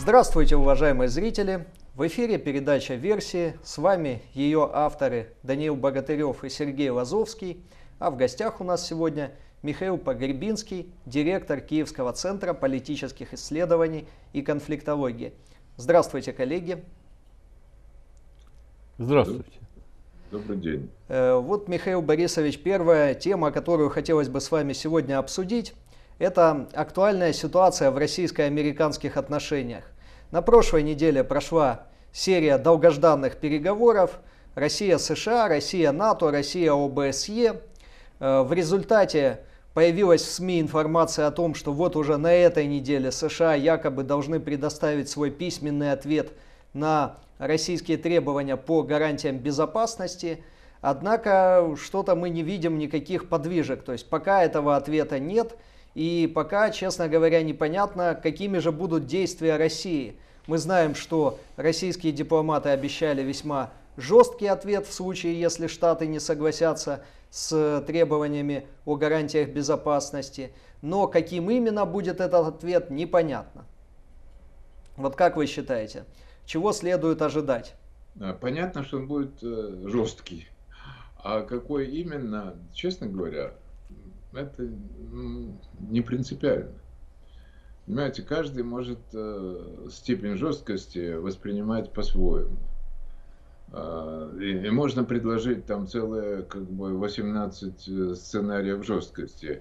Здравствуйте, уважаемые зрители! В эфире передача «Версии». С вами ее авторы Даниил Богатырев и Сергей Лазовский. А в гостях у нас сегодня Михаил Погребинский, директор Киевского центра политических исследований и конфликтологии. Здравствуйте, коллеги! Здравствуйте! Добрый день! Вот, Михаил Борисович, первая тема, которую хотелось бы с вами сегодня обсудить, это актуальная ситуация в российско-американских отношениях. На прошлой неделе прошла серия долгожданных переговоров Россия-США, Россия-НАТО, Россия-ОБСЕ. В результате появилась в СМИ информация о том, что вот уже на этой неделе США якобы должны предоставить свой письменный ответ на российские требования по гарантиям безопасности. Однако что-то мы не видим никаких подвижек, то есть пока этого ответа нет. И пока, честно говоря, непонятно, какими же будут действия России. Мы знаем, что российские дипломаты обещали весьма жесткий ответ в случае, если Штаты не согласятся с требованиями о гарантиях безопасности. Но каким именно будет этот ответ, непонятно. Вот как вы считаете, чего следует ожидать? Понятно, что он будет жесткий. А какой именно, честно говоря, это не принципиально. Понимаете, каждый может степень жесткости воспринимать по-своему. И можно предложить там целые 18 сценариев жесткости.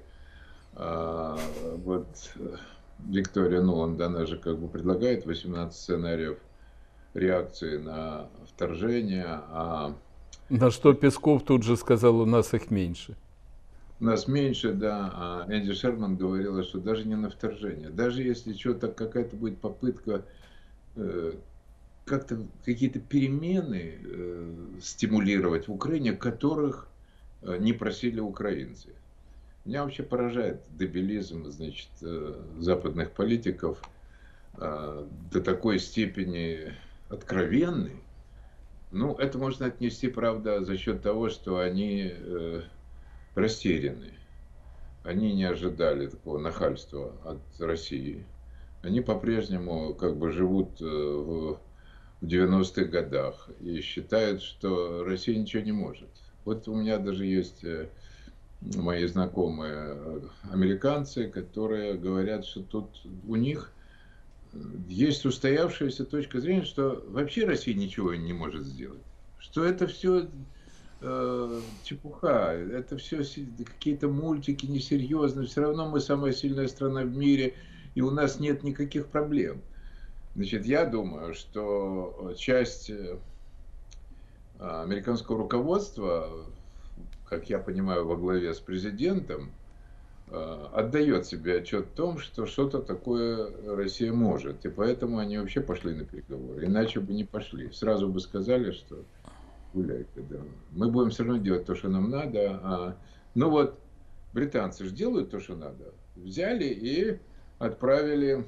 Вот Виктория Нуланд, она же предлагает 18 сценариев реакции на вторжение. На что Песков тут же сказал, у нас их меньше. У нас меньше, да, а Энди Шерман говорила, что даже не на вторжение. Даже если что-то, какая-то будет попытка как-то какие-то перемены стимулировать в Украине, которых не просили украинцы. Меня вообще поражает дебилизм, значит, западных политиков до такой степени откровенный. Ну, это можно отнести, правда, за счет того, что они растеряны. Они не ожидали такого нахальства от России. Они по-прежнему живут в 90-х годах и считают, что Россия ничего не может. Вот у меня даже есть мои знакомые американцы, которые говорят, что тут у них есть устоявшаяся точка зрения, что вообще Россия ничего не может сделать. Что это все чепуха, это все какие-то мультики несерьезные, все равно мы самая сильная страна в мире, и у нас нет никаких проблем. Значит, я думаю, что часть американского руководства, как я понимаю, во главе с президентом, отдает себе отчет в том, что что-то такое Россия может, и поэтому они вообще пошли на переговоры, иначе бы не пошли. Сразу бы сказали, что гуляйте, да. Мы будем все равно делать то, что нам надо. Ну вот, британцы же делают то, что надо. Взяли и отправили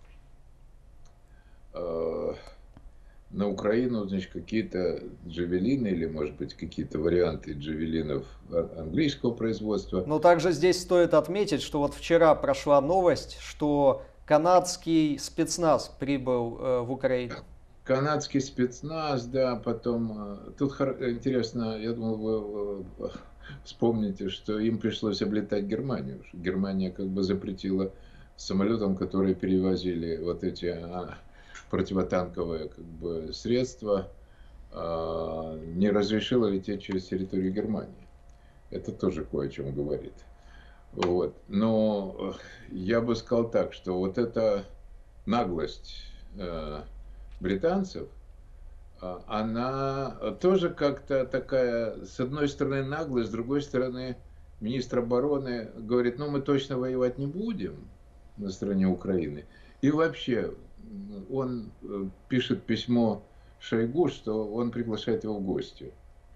на Украину, значит, какие-то джавелины или, может быть, какие-то варианты джавелинов английского производства. Но также здесь стоит отметить, что вот вчера прошла новость, что канадский спецназ прибыл в Украину. Канадский спецназ, да, потом... Тут интересно, я думал, вы вспомните, что им пришлось облетать Германию. Германия запретила самолетам, которые перевозили вот эти противотанковые средства, не разрешила лететь через территорию Германии. Это тоже кое о чем говорит. Вот. Но я бы сказал так, что вот эта наглость британцев, она тоже как-то такая, с одной стороны наглость, с другой стороны министр обороны говорит, ну мы точно воевать не будем на стороне Украины. И вообще он пишет письмо Шойгу, что он приглашает его в гости.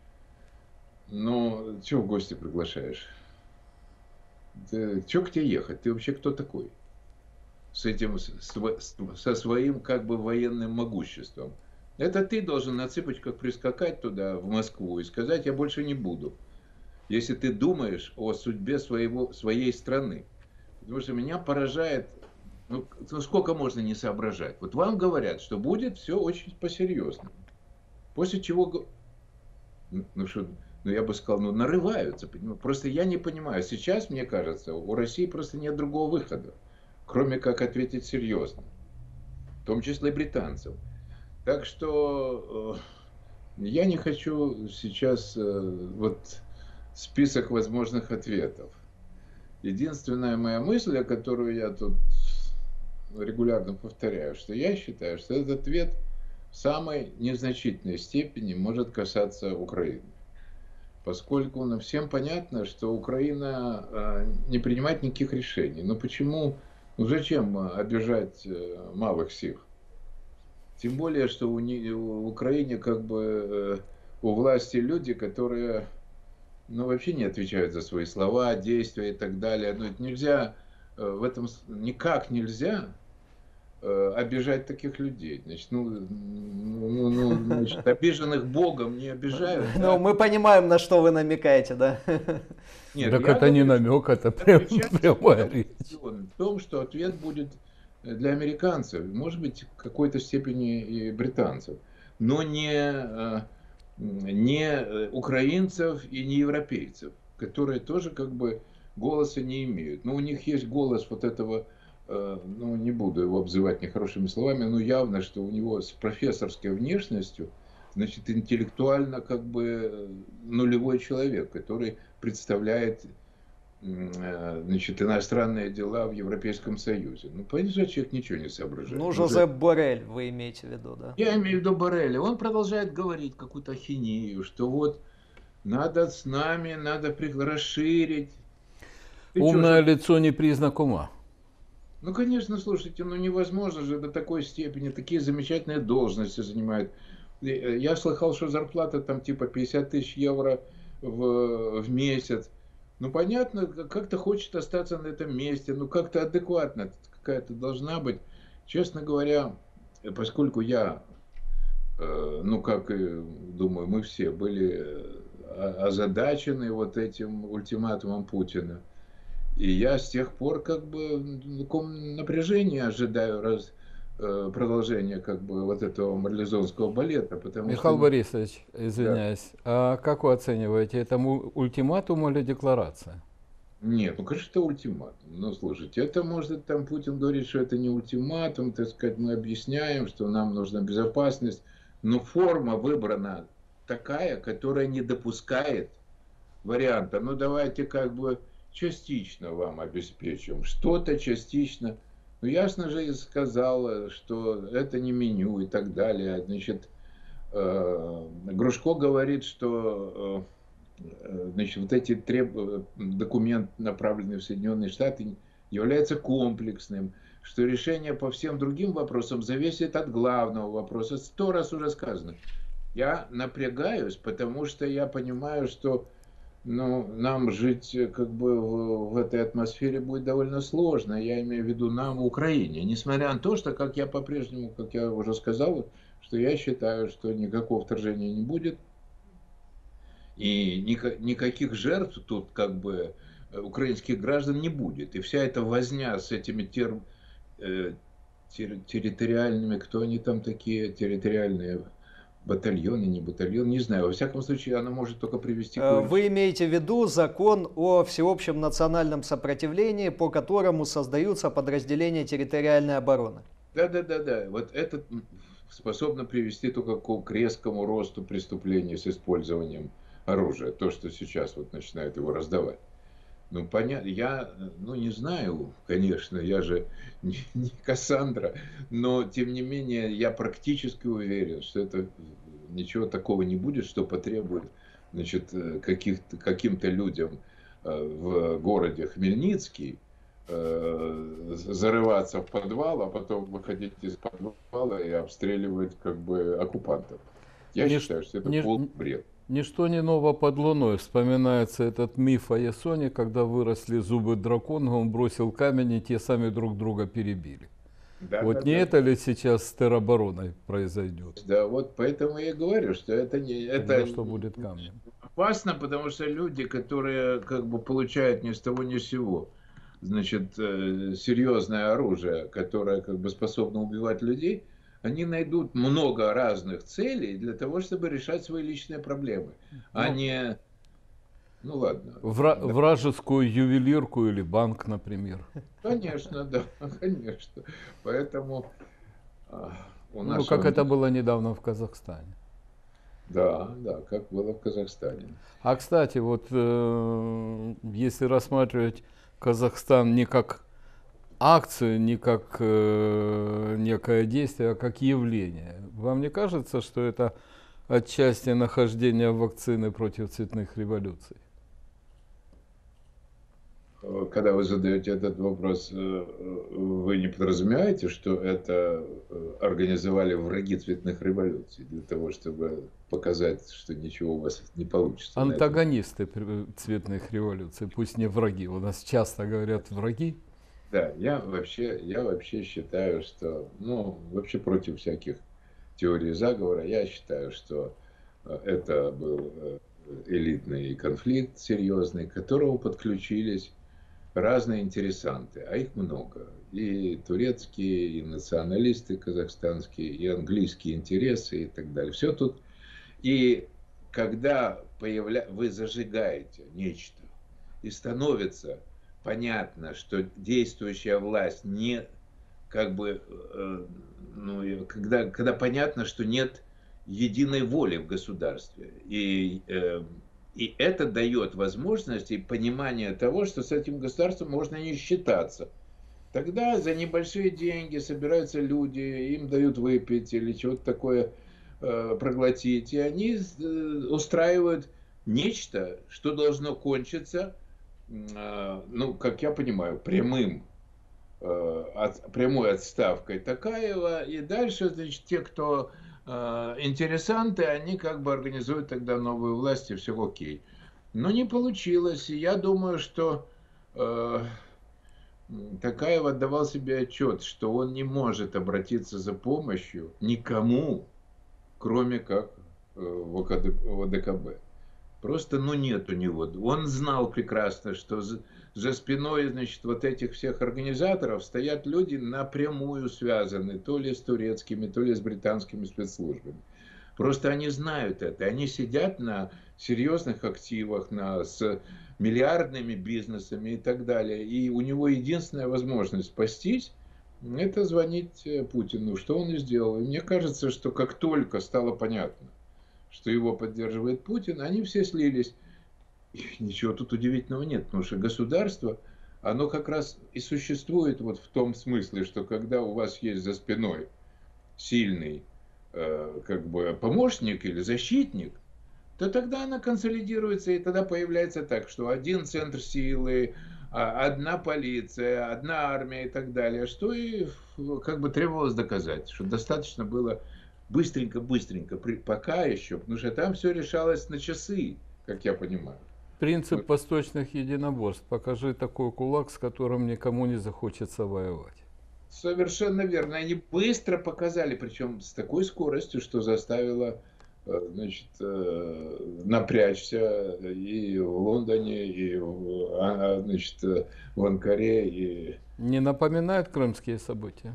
Ну, чего в гости приглашаешь? Чего к тебе ехать? Ты вообще кто такой? Со своим военным могуществом. Это ты должен на цыпочках прискакать туда, в Москву, и сказать, я больше не буду. Если ты думаешь о судьбе своей страны. Потому что меня поражает Ну, сколько можно не соображать? Вот вам говорят, что будет все очень по-серьезному. После чего, ну что, ну я бы сказал, ну нарываются. Просто я не понимаю. Сейчас, мне кажется, у России просто нет другого выхода, кроме как ответить серьезно. В том числе и британцам. Так что я не хочу сейчас вот список возможных ответов. Единственная моя мысль, о которую я тут регулярно повторяю, что я считаю, что этот ответ в самой незначительной степени может касаться Украины. Поскольку всем понятно, что Украина не принимает никаких решений. Но почему, ну зачем обижать малых сил? Тем более, что в Украине как бы у власти люди, которые ну, вообще не отвечают за свои слова, действия и так далее. Но это нельзя, в этом никак нельзя обижать таких людей. Значит, значит, обиженных Богом не обижают. Ну, Да? мы понимаем, на что вы намекаете, да? Нет, Так я это не говорю, намек, это отвечать прямая речь. в том, что ответ будет для американцев, может быть, в какой-то степени и британцев, но не украинцев и не европейцев, которые тоже как бы голоса не имеют. Но у них есть голос вот этого, ну не буду его обзывать нехорошими словами, но явно, что у него с профессорской внешностью, значит, интеллектуально как бы нулевой человек, который представляет, значит, иностранные дела в Европейском Союзе. Ну, понятно, человек ничего не соображает. Ну, Жозеп Боррель вы имеете в виду, да? Я имею в виду Борреля. Он продолжает говорить какую-то ахинею, что вот надо с нами, надо расширить. Ты Умное чё, лицо не признак ума. ну, конечно, слушайте, ну невозможно же до такой степени, такие замечательные должности занимают. Я слыхал, что зарплата там типа 50 тысяч евро в месяц. Ну, понятно, как-то хочет остаться на этом месте, ну, как-то адекватно какая-то должна быть. Честно говоря, поскольку я, ну, как и, думаю, мы все были озадачены вот этим ультиматумом Путина, и я с тех пор как бы в таком напряжении ожидаю продолжения как бы вот этого марлезонского балета, потому Михаил что... Борисович, Да. извиняюсь, а как вы оцениваете, это ультиматум или декларация? Нет, ну, конечно, это ультиматум. Ну, слушайте, это может, там Путин говорит, что это не ультиматум, так сказать, мы объясняем, что нам нужна безопасность, но форма выбрана такая, которая не допускает варианта. Ну, давайте как бы частично вам обеспечим, что-то частично. Ну, ясно же, и сказала, что это не меню и так далее. Значит, Грушко говорит, что значит, вот эти документ, направленный в Соединенные Штаты, является комплексным, что решение по всем другим вопросам зависит от главного вопроса. 100 раз уже сказано. Я напрягаюсь, потому что я понимаю, что ну, нам жить как бы в этой атмосфере будет довольно сложно. Я имею в виду нам в Украине. Несмотря на то, что, как я по-прежнему, как я уже сказал, что я считаю, что никакого вторжения не будет. И никаких жертв тут как бы украинских граждан не будет. И вся эта возня с этими территориальными, кто они там такие, территориальные батальоны, не батальон, не знаю. Во всяком случае, она может только привести к... Вы имеете в виду закон о всеобщем национальном сопротивлении, по которому создаются подразделения территориальной обороны? Да. Вот это способно привести только к резкому росту преступлений с использованием оружия. То, что сейчас вот начинают его раздавать. Ну, понятно, я, ну, не знаю, конечно, я же не Кассандра, но, тем не менее, я практически уверен, что это ничего такого не будет, что потребует, значит, каким-то людям в городе Хмельницкий зарываться в подвал, а потом выходить из подвала и обстреливать как бы оккупантов. Я считаю, что это полный бред. Ничто не ново под луной. Вспоминается этот миф о Ясоне, когда выросли зубы дракона, он бросил камень, и те сами друг друга перебили. Да, вот не это ли сейчас с теробороной произойдет? Да, вот поэтому я и говорю, что это не... Это что будет камнем? Опасно, потому что люди, которые как бы получают ни с того ни с сего значит, серьезное оружие, которое как бы способно убивать людей, они найдут много разных целей для того, чтобы решать свои личные проблемы, а Ну, не, ну ладно, да, вражескую ювелирку или банк, например. конечно, да, конечно. Поэтому а, у Ну, нас как он, это было недавно в Казахстане. да, да, как было в Казахстане. А, кстати, вот если рассматривать Казахстан не как акцию, не как некое действие, а как явление, вам не кажется, что это отчасти нахождение вакцины против цветных революций? Когда вы задаете этот вопрос, вы не подразумеваете, что это организовали враги цветных революций для того, чтобы показать, что ничего у вас не получится на этом? Антагонисты цветных революций, пусть не враги. У нас часто говорят враги. Да, я вообще считаю, что, ну, вообще против всяких теорий заговора, я считаю, что это был элитный конфликт серьезный, к которому подключились разные интересанты, а их много. И турецкие, и националисты казахстанские, и английские интересы и так далее. Все тут. И когда вы зажигаете нечто, и становится понятно, что действующая власть не как бы, ну, когда понятно, что нет единой воли в государстве, и это дает возможность и понимание того, что с этим государством можно не считаться. Тогда за небольшие деньги собираются люди, им дают выпить или чего-то такое проглотить, и они устраивают нечто, что должно кончиться, ну, как я понимаю, прямой отставкой Токаева, и дальше, значит, те, кто интересанты, они как бы организуют тогда новую власть, и все окей. Но не получилось, и я думаю, что Токаев отдавал себе отчет, что он не может обратиться за помощью никому, кроме как в ОДКБ. Просто, ну, нет у него. Он знал прекрасно, что за спиной, значит, вот этих всех организаторов стоят люди напрямую связаны то ли с турецкими, то ли с британскими спецслужбами. Просто они знают это. Они сидят на серьезных активах, с миллиардными бизнесами и так далее. И у него единственная возможность спастись — это звонить Путину, что он и сделал. И мне кажется, что как только стало понятно, что его поддерживает Путин, они все слились. И ничего тут удивительного нет, потому что государство, оно как раз и существует вот в том смысле, что когда у вас есть за спиной сильный как бы помощник или защитник, то тогда она консолидируется, и тогда появляется так, что один центр силы, одна полиция, одна армия и так далее, что и как бы требовалось доказать, что достаточно было быстренько, пока еще, потому что там все решалось на часы, как я понимаю. Принцип восточных единоборств. Покажи такой кулак, с которым никому не захочется воевать. Совершенно верно. Они быстро показали, причем с такой скоростью, что заставило, значит, напрячься и в Лондоне, и значит, в Анкаре. И... Не напоминает крымские события?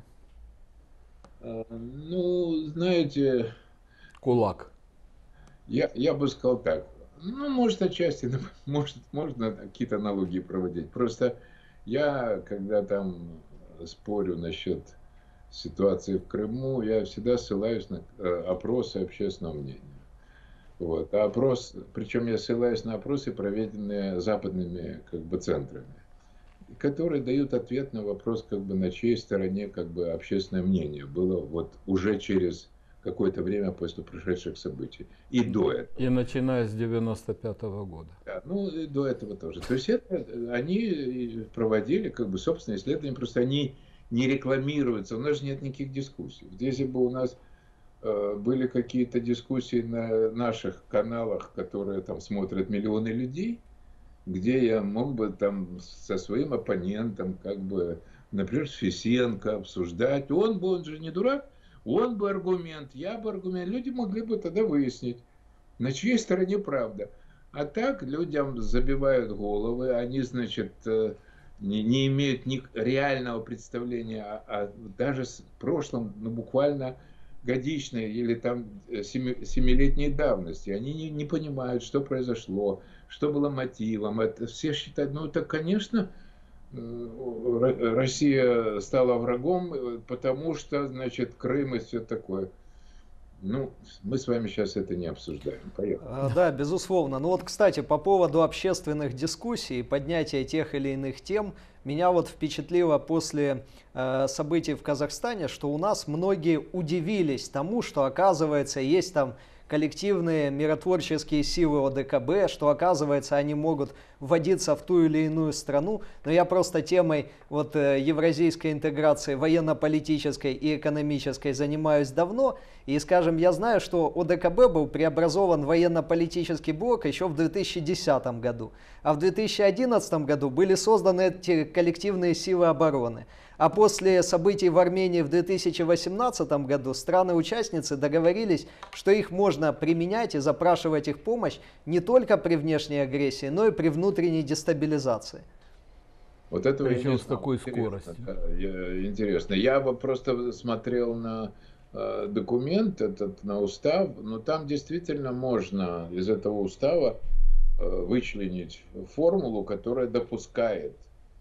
Ну, знаете... Кулак. Я бы сказал так. Ну, может, отчасти, можно какие-то аналогии проводить. Просто я, когда там спорю насчет ситуации в Крыму, я всегда ссылаюсь на опросы общественного мнения. Вот. А причем я ссылаюсь на опросы, проведенные западными как бы центрами, которые дают ответ на вопрос, как бы на чьей стороне как бы общественное мнение было вот уже через какое-то время после прошедших событий. И до этого. И начиная с 95-го года. Да, ну и до этого тоже. То есть они проводили как бы собственные исследования, просто они не рекламируются, у нас же нет никаких дискуссий. Если бы у нас были какие-то дискуссии на наших каналах, которые там смотрят миллионы людей, где я мог бы там со своим оппонентом, как бы, например, с Фисенко обсуждать, он же не дурак, он бы аргумент, я бы аргумент, люди могли бы тогда выяснить, на чьей стороне правда. А так людям забивают головы, они, значит, не имеют ни реального представления даже с прошлом, ну, буквально годичной или там семилетней давности. Они не понимают, что произошло, что было мотивом. Это все считают, ну, это, конечно, Россия стала врагом, потому что, значит, Крым и все такое. Ну, мы с вами сейчас это не обсуждаем. Поехали. Да, безусловно. Ну вот, кстати, по поводу общественных дискуссий, поднятия тех или иных тем, меня вот впечатлило после событий в Казахстане, что у нас многие удивились тому, что, оказывается, есть там коллективные миротворческие силы ОДКБ, что, оказывается, они могут вводиться в ту или иную страну. Но я просто темой вот евразийской интеграции военно-политической и экономической занимаюсь давно. И, скажем, я знаю, что ОДКБ был преобразован в военно-политический блок еще в 2010 году. А в 2011 году были созданы эти коллективные силы обороны. А после событий в Армении в 2018 году страны-участницы договорились, что их можно применять и запрашивать их помощь не только при внешней агрессии, но и при внутренней дестабилизации. Вот этого я Причем не с знал. такой Интересно. скоростью. Интересно. Я вот просто смотрел на документ этот, на устав, но там действительно можно из этого устава вычленить формулу, которая допускает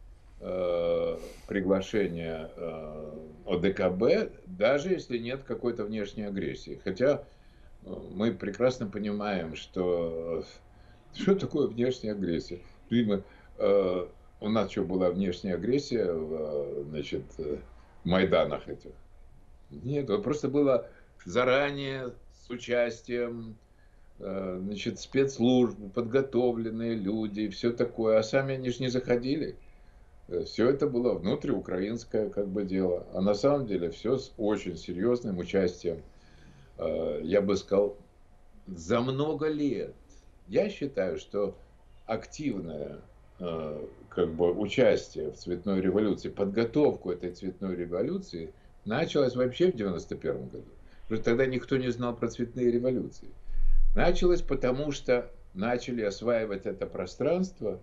приглашение ОДКБ, даже если нет какой-то внешней агрессии. Хотя мы прекрасно понимаем, что такое внешняя агрессия. Видимо, у нас что, была внешняя агрессия в, значит, Майданах этих? Нет, это просто было заранее с участием, значит, спецслужб, подготовленные люди, все такое. А сами они же не заходили. Все это было внутриукраинское как бы дело. А на самом деле все с очень серьезным участием, я бы сказал, за много лет. Я считаю, что активное как бы участие в цветной революции, подготовку этой цветной революции началось вообще в 91 году. Потому что тогда никто не знал про цветные революции. Началось потому, что начали осваивать это пространство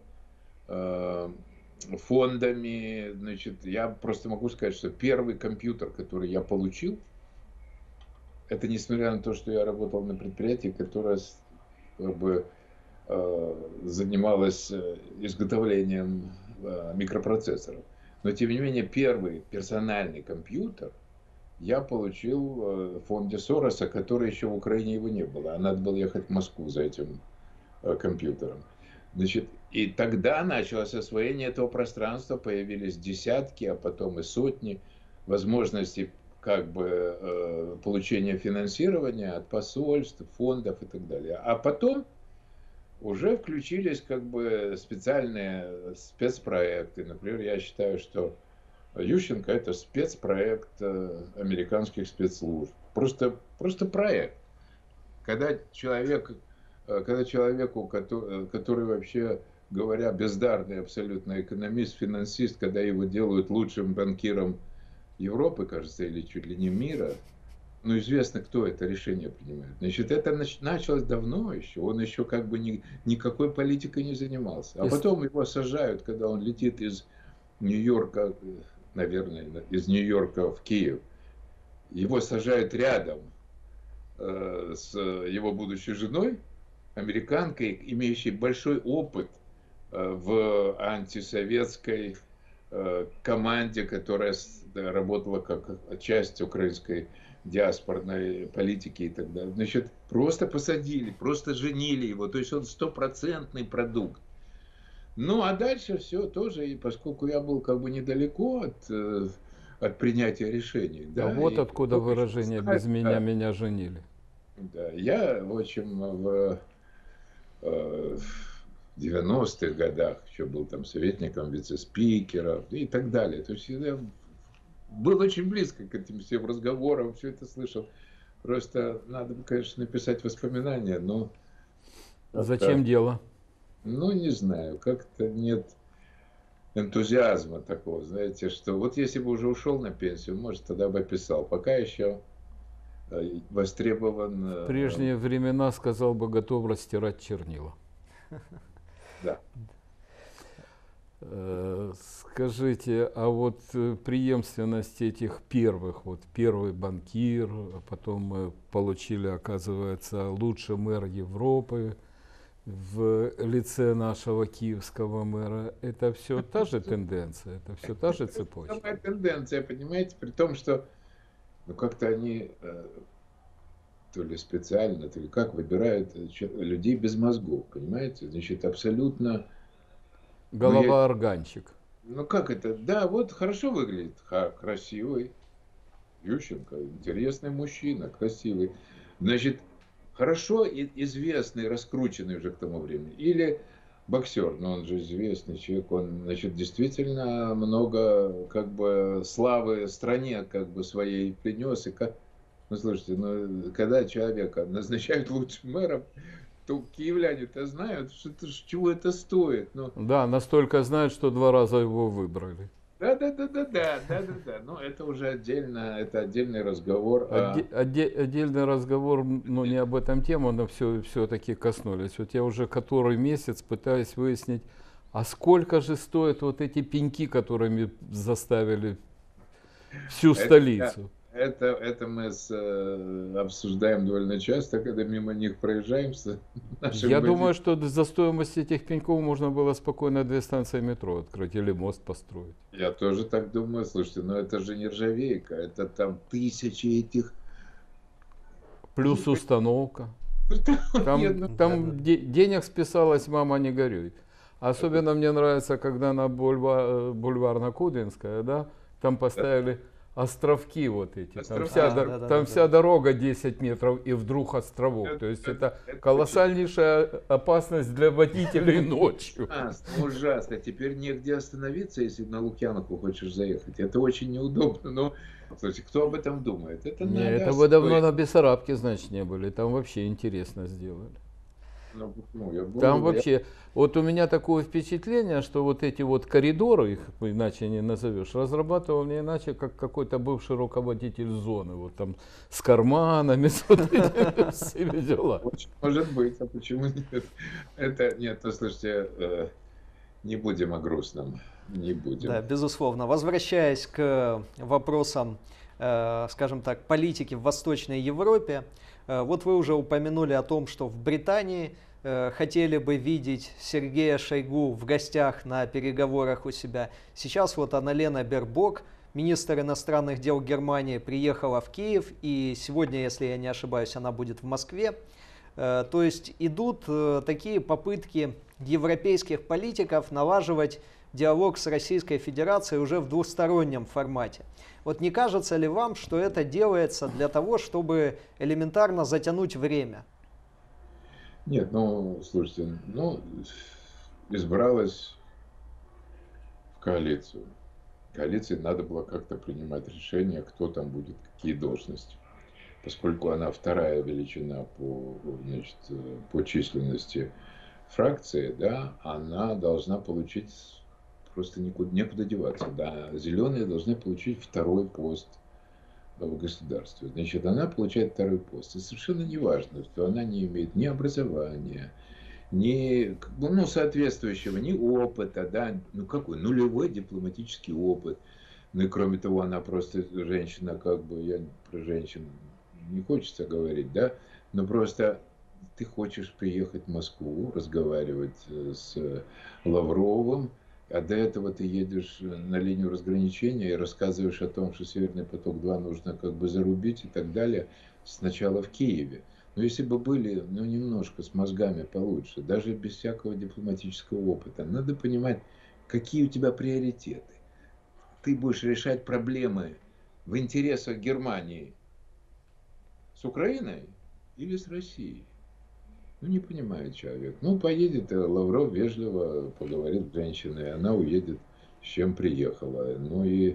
фондами. Значит, я просто могу сказать, что первый компьютер, который я получил, это несмотря на то, что я работал на предприятии, которое как бы занималась изготовлением микропроцессоров. Но тем не менее, первый персональный компьютер я получил в фонде Сороса, который еще в Украине его не было. А надо было ехать в Москву за этим компьютером. Значит, и тогда началось освоение этого пространства, появились десятки, а потом и сотни возможностей как бы получения финансирования от посольств, фондов и так далее. А потом уже включились как бы специальные спецпроекты. Например, я считаю, что Ющенко — это спецпроект американских спецслужб. Просто проект. Когда человеку, который вообще говоря, бездарный абсолютно экономист, финансист, когда его делают лучшим банкиром Европы, кажется, или чуть ли не мира, ну, известно, кто это решение принимает. Значит, это началось давно еще, он еще как бы никакой политикой не занимался. А потом его сажают, когда он летит из Нью-Йорка, наверное, из Нью-Йорка в Киев. Его сажают рядом с его будущей женой, американкой, имеющей большой опыт в антисоветской команде, которая работала как часть украинской диаспорной политики и так далее. Значит, просто посадили, просто женили его. То есть он стопроцентный продукт. Ну, а дальше все тоже, и поскольку я был как бы недалеко от принятия решений. Да, вот откуда выражение «без меня меня женили». Да, я, в общем, в 90-х годах еще был там советником вице-спикера и так далее. То есть я был очень близко к этим всем разговорам, все это слышал. Просто надо, конечно, написать воспоминания, но... Зачем дело? Ну, не знаю, как-то нет энтузиазма такого, знаете, что вот если бы уже ушел на пенсию, может, тогда бы писал. Пока еще востребован... В прежние времена, сказал бы, готов растирать чернила. Да. Скажите, а вот преемственность этих первых, вот первый банкир, а потом мы получили, оказывается, лучший мэр Европы в лице нашего киевского мэра, это все та же тенденция, это все та же цепочка? Самая тенденция, понимаете, при том, что ну, как-то они то ли специально, то ли как выбирают людей без мозгов, понимаете? Значит, абсолютно... Голова органчик. Ну как это? Да, вот хорошо выглядит, красивый. Ющенко, интересный мужчина, красивый. Значит, хорошо известный, раскрученный уже к тому времени. Или боксер, но он же известный человек, он, значит, действительно много, как бы, славы стране, как бы, своей принес. И как... Ну, слушайте, ну, когда человека назначают лучшим мэром, то киевляне-то знают, что чего это стоит. Ну, Да, настолько знают, что 2 раза его выбрали. да. Ну, это уже отдельно, это отдельный разговор. Отдельный разговор, но не об этом тема, но все-таки коснулись. Вот я уже который месяц пытаюсь выяснить, а сколько же стоят вот эти пеньки, которыми заставили всю столицу? Это мы обсуждаем довольно часто, когда мимо них проезжаем. Я думаю, что за стоимость этих пеньков можно было спокойно 2 станции метро открыть или мост построить. Я тоже так думаю. Слушайте, но это же нержавейка, это там тысячи этих... Плюс установка. Там денег списалось, мама, не горюй. Особенно мне нравится, когда на бульварно-Кудинская, да, там поставили островки вот эти. Там вся дорога 10 метров и вдруг островок. То есть это колоссальнейшая опасность для водителей ночью. Ужасно. Теперь негде остановиться, если на Лукьяновку хочешь заехать. Это очень неудобно. Но, слушайте, кто об этом думает? Это вы давно на Бессарабке, значит, не были. Там вообще интересно сделали. Там вообще, вот у меня такое впечатление, что вот эти вот коридоры, их иначе не назовешь, разрабатывал не иначе, как какой-то бывший руководитель зоны, вот там с карманами, с вот этими всеми делами. Может быть, а почему нет? Это, нет, ну слушайте, не будем о грустном, не будем. Да, безусловно. Возвращаясь к вопросам, скажем так, политики в Восточной Европе, вот вы уже упомянули о том, что в Британии хотели бы видеть Сергея Шойгу в гостях на переговорах у себя. Сейчас вот Анна-Лена Бербок, министр иностранных дел Германии, приехала в Киев, и сегодня, если я не ошибаюсь, она будет в Москве. То есть идут такие попытки европейских политиков налаживать диалог с Российской Федерацией уже в двустороннем формате. Вот не кажется ли вам, что это делается для того, чтобы элементарно затянуть время? Нет, ну, слушайте, ну, избралась в коалицию. Коалиции надо было как-то принимать решение, кто там будет, какие должности. Поскольку она вторая величина по численности фракции, да, она должна получить, просто некуда деваться. Да, зеленые должны получить второй пост в государстве. Значит, она получает второй пост. И совершенно не важно, что она не имеет ни образования, ни соответствующего, ни опыта, да, ну какой, нулевой дипломатический опыт. Ну и кроме того, она просто женщина, как бы, я про женщин не хочется говорить, да, но просто ты хочешь приехать в Москву, разговаривать с Лавровым, а до этого ты едешь на линию разграничения и рассказываешь о том, что Северный поток-2 нужно как бы зарубить и так далее, сначала в Киеве. Но если бы были, ну, немножко с мозгами получше, даже без всякого дипломатического опыта, надо понимать, какие у тебя приоритеты. Ты будешь решать проблемы в интересах Германии с Украиной или с Россией? Ну, не понимает человек. Ну, поедет Лавров, вежливо поговорит с женщиной, она уедет, с чем приехала. Ну и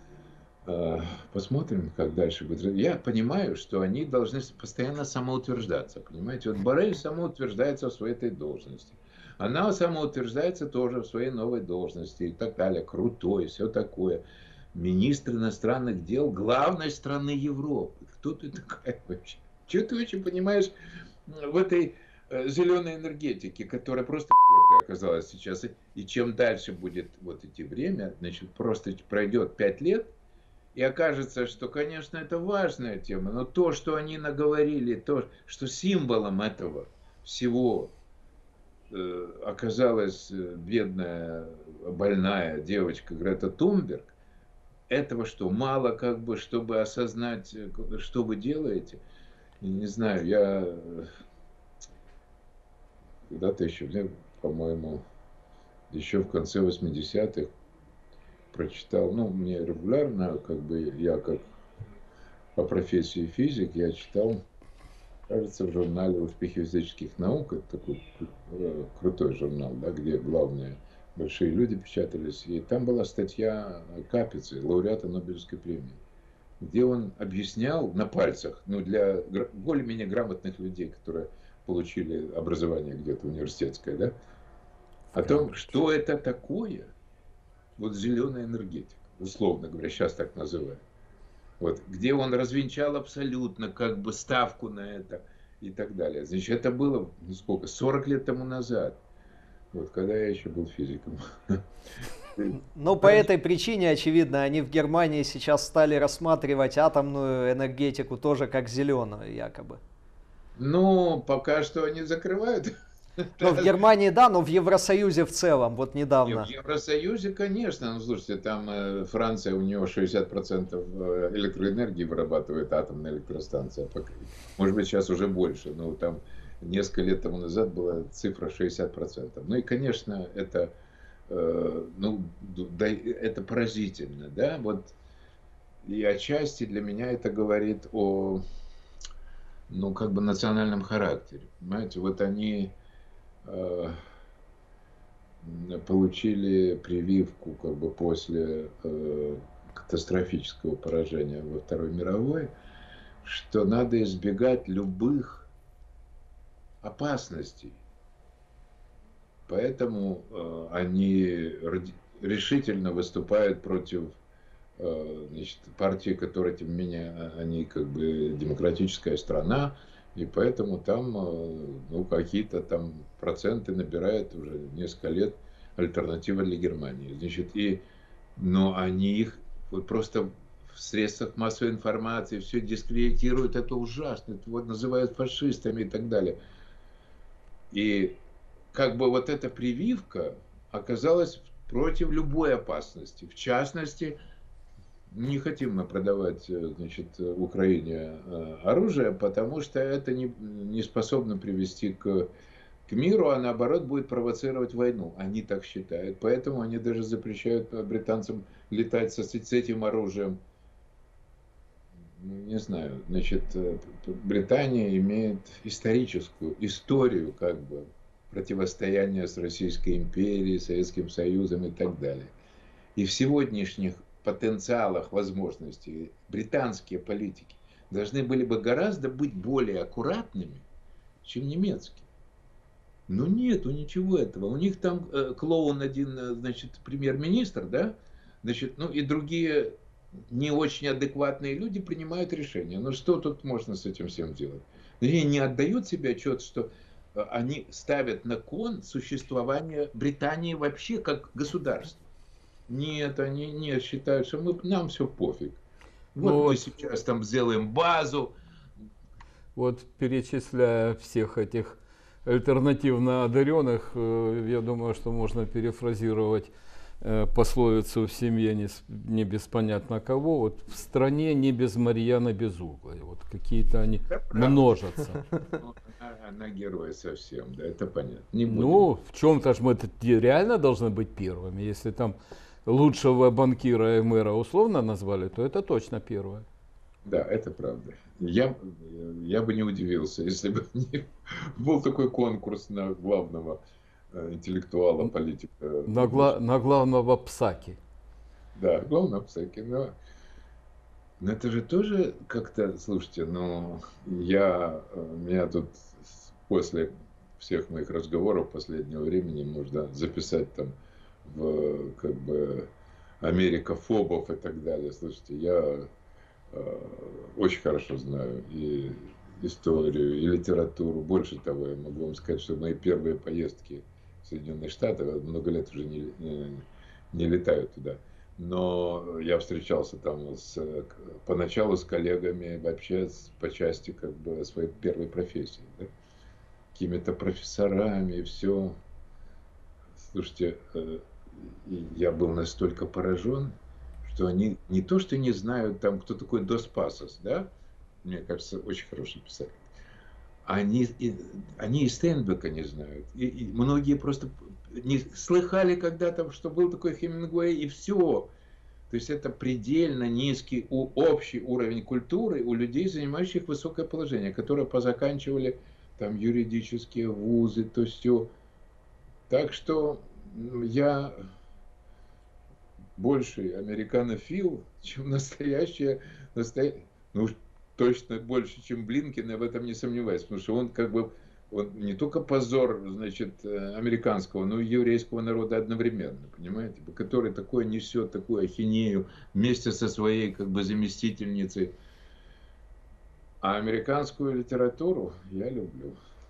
посмотрим, как дальше будет. Я понимаю, что они должны постоянно самоутверждаться. Понимаете, вот Боррель самоутверждается в своей этой должности. Она самоутверждается тоже в своей новой должности и так далее. Крутой, все такое. Министр иностранных дел главной страны Европы. Кто ты такая вообще? Чего ты вообще понимаешь в этой зеленой энергетике, которая просто которая оказалась сейчас. И чем дальше будет вот идти время, значит, просто пройдет 5 лет, и окажется, что, конечно, это важная тема, но то, что они наговорили, то, что символом этого всего оказалась бедная, больная девочка Грета Тунберг, этого что, мало как бы, чтобы осознать, что вы делаете? Не знаю, я когда-то еще, по-моему, еще в конце 80-х прочитал, ну, мне регулярно, как бы, я как по профессии физик, я читал, кажется, в журнале «Успехи физических наук», это такой крутой журнал, да, где главные большие люди печатались, и там была статья Капицы, лауреата Нобелевской премии, где он объяснял на пальцах, ну, для более-менее грамотных людей, которые получили образование где-то университетское, да, о том, что это такое, вот зеленая энергетика, условно говоря, сейчас так называют. Вот, где он развенчал абсолютно как бы ставку на это и так далее. Значит, это было, ну, сколько, 40 лет тому назад, вот, когда я еще был физиком. Но по этой причине, очевидно, они в Германии сейчас стали рассматривать атомную энергетику тоже как зеленую, якобы. Ну, пока что они закрывают. Ну, в Германии да, но в Евросоюзе в целом, вот недавно. В Евросоюзе, конечно, ну, слушайте, там Франция, у нее 60% электроэнергии вырабатывает атомная электростанция. Может быть, сейчас уже больше, но там несколько лет тому назад была цифра 60%. Ну и, конечно, это, ну, да, это поразительно, да, вот. И отчасти для меня это говорит о, ну, как бы национальном характере. Понимаете, вот они получили прививку как бы после катастрофического поражения во Второй мировой, что надо избегать любых опасностей. Поэтому они решительно выступают против, значит, партии, которая, тем не менее, они как бы демократическая страна, и поэтому там, ну, какие-то там проценты набирает уже несколько лет альтернатива для Германии. Значит, но они их вот просто в средствах массовой информации все дискредитируют, это ужасно, это вот называют фашистами и так далее. И как бы вот эта прививка оказалась против любой опасности. В частности, не хотим мы продавать, значит, Украине оружие, потому что это не способно привести к миру, а наоборот будет провоцировать войну. Они так считают. Поэтому они даже запрещают британцам летать с этим оружием. Не знаю, значит, Британия имеет историческую историю как бы противостояния с Российской империей, Советским Союзом и так далее. И в сегодняшних потенциалах возможностей британские политики должны были бы гораздо быть более аккуратными, чем немецкие. Но нету ничего этого. У них там клоун один, значит, премьер-министр, да, значит, ну и другие не очень адекватные люди принимают решения. Ну что тут можно с этим всем делать? Они не отдают себе отчет, что они ставят на кон существование Британии вообще как государства. Нет, они не считают, что нам все пофиг. Вот ну, мы сейчас там сделаем базу. Вот перечисляя всех этих альтернативно одаренных, я думаю, что можно перефразировать пословицу «в семье не без понятно кого», вот в стране не без Марьяна Безуглой, вот какие-то они множатся. Она герой совсем, да, это понятно. Не ну, в чем-то же мы реально должны быть первыми, если там лучшего банкира и мэра условно назвали, то это точно первое. Да, это правда. Я бы не удивился, если бы был такой конкурс на главного интеллектуала, политика. На главного Псаки. Да, главного Псаки. Но это же тоже как-то, слушайте, ну, меня тут после всех моих разговоров последнего времени можно записать там в, как бы, америкофобов и так далее. Слушайте, я очень хорошо знаю и историю, и литературу. Больше того, я могу вам сказать, что мои первые поездки в Соединенных Штатах, много лет уже не летаю туда. Но я встречался там поначалу с коллегами вообще по части как бы своей первой профессии, да? Какими-то профессорами и все. Слушайте, я был настолько поражен, что они не то что не знают там, кто такой Дос Пасос, да? Мне кажется, очень хороший писатель. Они и Стейнбека не знают. И многие просто не слыхали когда-то, что был такой Хемингуэй, и все. То есть это предельно низкий общий уровень культуры у людей, занимающих высокое положение, которые позаканчивали там юридические вузы, то все. Так что я больше американофил, чем ну, точно больше, чем Блинкен, я в этом не сомневаюсь, потому что он как бы, он не только позор, значит, американского, но и еврейского народа одновременно, понимаете, который такое несет, такую ахинею вместе со своей как бы заместительницей. А американскую литературу я люблю.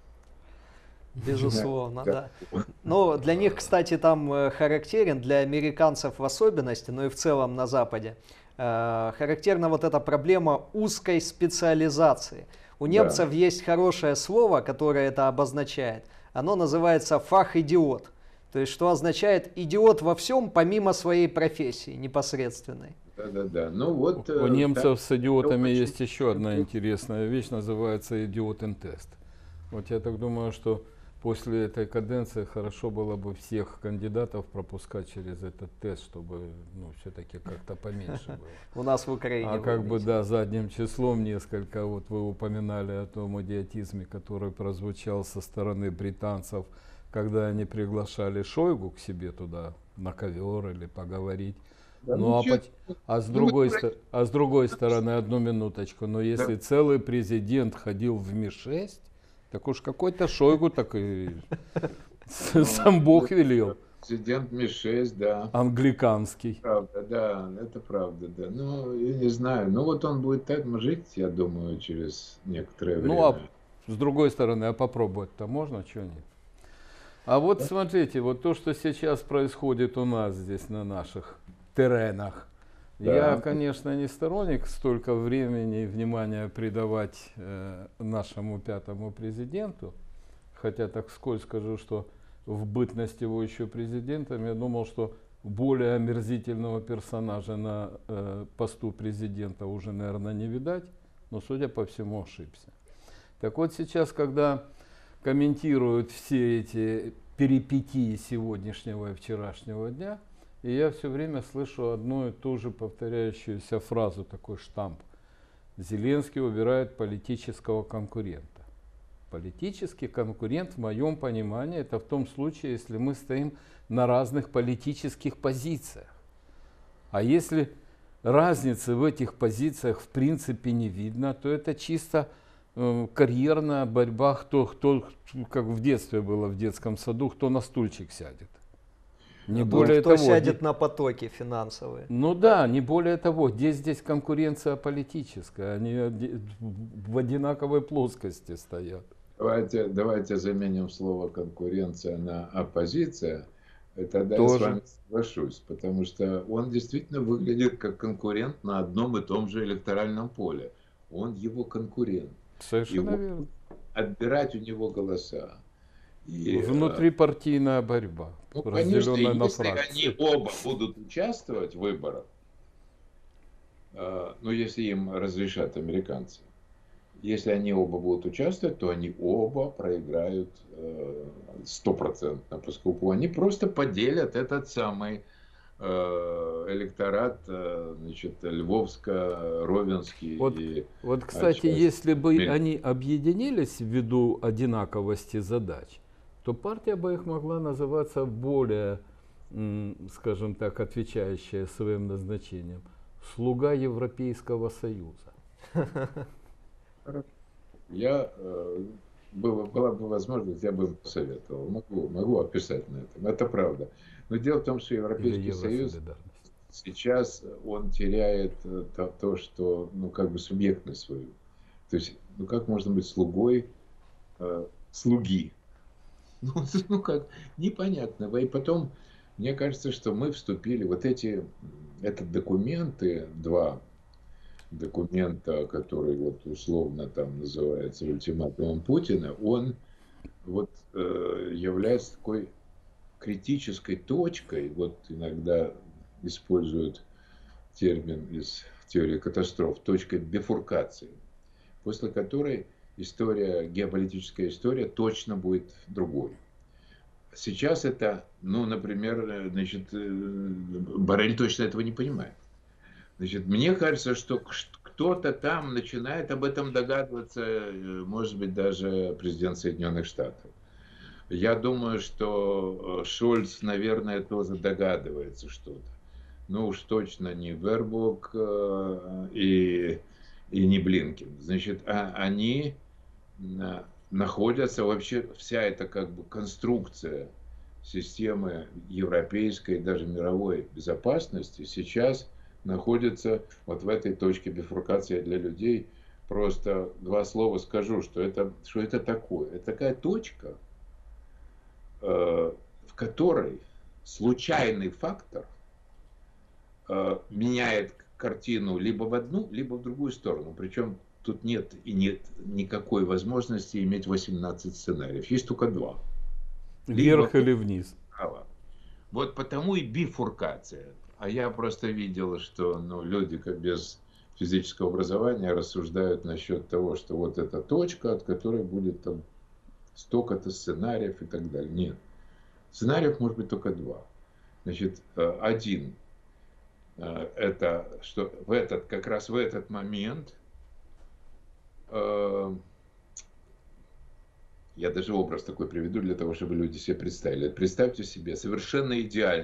Безусловно, да. Но для них, кстати, там характерен, для американцев в особенности, но и в целом на Западе, характерна вот эта проблема узкой специализации. У немцев есть хорошее слово, которое это обозначает. Оно называется фах-идиот. То есть, что означает идиот во всем, помимо своей профессии непосредственной. Да. Ну вот. У немцев с идиотами есть еще одна интересная вещь, называется идиот-ин-тест. Вот я так думаю, что после этой каденции хорошо было бы всех кандидатов пропускать через этот тест, чтобы все-таки как-то поменьше было. У нас в Украине. А как бы, да, задним числом несколько, вот вы упоминали о том идиотизме, который прозвучал со стороны британцев, когда они приглашали Шойгу к себе туда на ковер или поговорить. Да, ну, а с другой стороны, одну минуточку, но если целый президент ходил в Ми-6, так уж какой-то Шойгу так и сам Бог велел. Президент Ми-6, да. Англиканский. Правда, да, это правда, да. Ну, я не знаю. Ну, вот он будет так жить, я думаю, через некоторое время. Ну, а с другой стороны, а попробовать-то можно, что нет? А вот смотрите, вот то, что сейчас происходит у нас здесь на наших теренах. Да. Я, конечно, не сторонник столько времени и внимания придавать нашему пятому президенту, хотя так вскользь скажу, что в бытность его еще президентом я думал, что более омерзительного персонажа на посту президента уже, наверное, не видать, но, судя по всему, ошибся. Так вот сейчас, когда комментируют все эти перипетии сегодняшнего и вчерашнего дня, и я все время слышу одну и ту же повторяющуюся фразу, такой штамп. Зеленский убирает политического конкурента. Политический конкурент, в моем понимании, это в том случае, если мы стоим на разных политических позициях. А если разницы в этих позициях в принципе не видно, то это чисто карьерная борьба, кто, как в детстве было в детском саду, кто на стульчик сядет. Не более кто того, сядет на потоки финансовые. Ну да, не более того, здесь конкуренция политическая, они в одинаковой плоскости стоят. Давайте заменим слово конкуренция на оппозиция. И тогда я с вами соглашусь, потому что он действительно выглядит как конкурент на одном и том же электоральном поле. Он его конкурент. Совершенно верно. Отбирать у него голоса. И внутрипартийная борьба, ну, разделенная конечно, на если фракции. они оба будут участвовать в выборах, ну, если им разрешат американцы, если они оба будут участвовать, то они оба проиграют 100%, поскольку они просто поделят этот самый электорат, значит, Львовско-Ровенский. Вот, кстати, если бы они объединились ввиду одинаковости задач, то партия бы их могла называться более, скажем так, отвечающая своим назначением. Слуга Европейского Союза. Была бы возможность, я бы им посоветовал. Могу описать на этом. Это правда. Но дело в том, что Европейский Союз сейчас он теряет то, что, ну, как бы субъектность свою. То есть, ну, как можно быть слугой слуги? Ну, ну как, непонятно. И потом, мне кажется, что мы вступили, это документы, два документа, который вот условно там называется ультиматумом Путина, он является такой критической точкой, вот иногда используют термин из теории катастроф, точкой бифуркации, после которой геополитическая история точно будет другой. Сейчас это, ну, например, Боррель точно этого не понимает. Значит, мне кажется, что кто-то там начинает об этом догадываться, может быть, даже президент Соединенных Штатов. Я думаю, что Шольц, наверное, тоже догадывается что-то. Ну уж точно не Бербок и не Блинкен. Значит, они находятся, вообще вся эта как бы конструкция системы европейской, даже мировой безопасности сейчас находится вот в этой точке бифуркации для людей. Просто два слова скажу, что это такое. Это такая точка, в которой случайный фактор меняет картину либо в одну, либо в другую сторону. Причем тут нет никакой возможности иметь 18 сценариев. Есть только два. Вверх или вниз. Право. Вот потому и бифуркация. А я просто видел, что люди как без физического образования рассуждают насчет того, что вот эта точка, от которой будет там столько-то сценариев и так далее. Нет. Сценариев может быть только два. Значит, один это что как раз в этот момент я даже образ такой приведу для того, чтобы люди себе представили. Представьте себе совершенно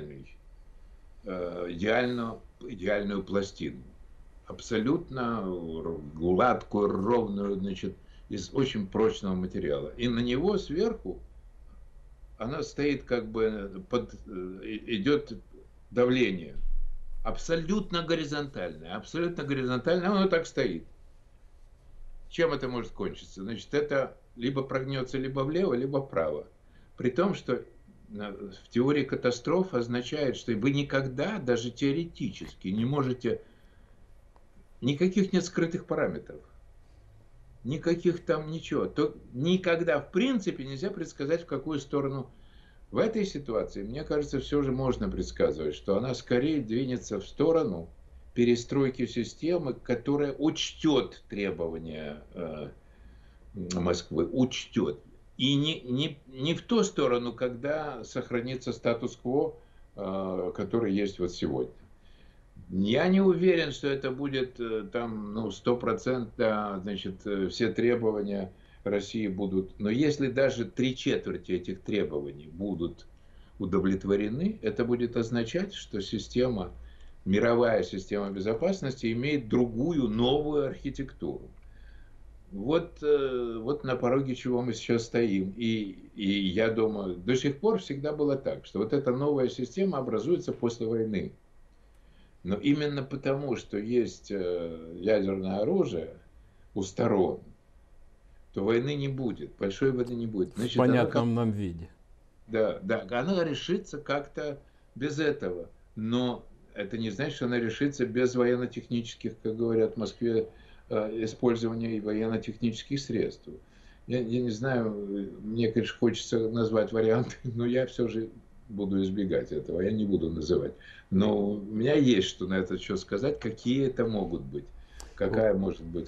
идеальную пластину. Абсолютно гладкую, ровную, значит, из очень прочного материала. И на него сверху она стоит как бы идет давление. Абсолютно горизонтальное. Абсолютно горизонтальное. Оно так стоит. Чем это может кончиться? Значит, это либо прогнется либо влево, либо вправо. При том, что в теории катастроф означает, что вы никогда, даже теоретически, не можете... Никаких нет скрытых параметров. Никаких там ничего. Никогда, в принципе, нельзя предсказать, в какую сторону. В этой ситуации, мне кажется, все же можно предсказывать, что она скорее двинется в сторону перестройки системы, которая учтет требования Москвы, учтет. И не в ту сторону, когда сохранится статус-кво, который есть вот сегодня. Я не уверен, что это будет там, 100%, значит, все требования России будут. Но если даже 3/4 этих требований будут удовлетворены, это будет означать, что мировая система безопасности имеет другую, новую архитектуру. Вот на пороге чего мы сейчас стоим. И я думаю, до сих пор всегда было так, что вот эта новая система образуется после войны. Но именно потому, что есть ядерное оружие у сторон, то войны не будет, большой войны не будет. Значит, в понятном нам виде. Да, она решится как-то без этого. Но это не значит, что она решится без военно-технических, как говорят в Москве, использования военно-технических средств. Я не знаю, мне, конечно, хочется назвать варианты, но я все же буду избегать этого, я не буду называть. Но у меня есть что на этот счет сказать, какие это могут быть. Какая может быть